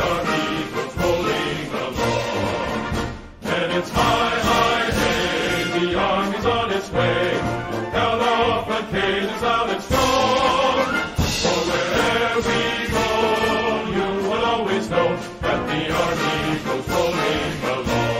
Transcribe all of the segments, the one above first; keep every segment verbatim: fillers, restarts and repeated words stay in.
army goes rolling along. And it's high, high, hey, the army's on its way. Count off the cages out and strong. For wherever we go, you will always know that the army goes rolling along.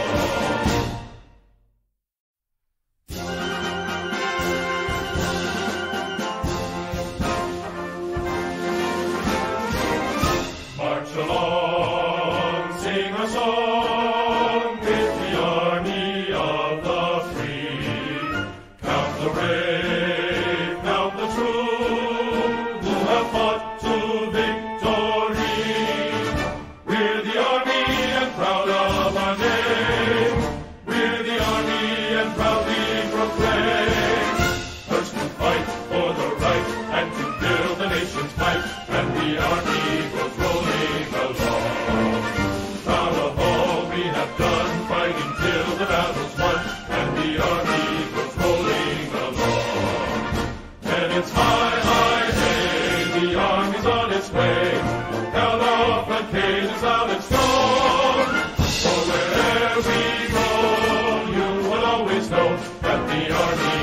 March along, sing a song with the army of the free. Count the brave, count the true, who have fought to victory. We're the army and proud of our name. We're the army and proudly proclaim. First to fight for the right and to build the nation's might. And the army goes rolling along. Proud of all we have done, fighting till the battle's won. And the army goes rolling along. And it's high, high, hey, the army's on its way. Count off the cages out and strong. For wherever we go, you will always know that the army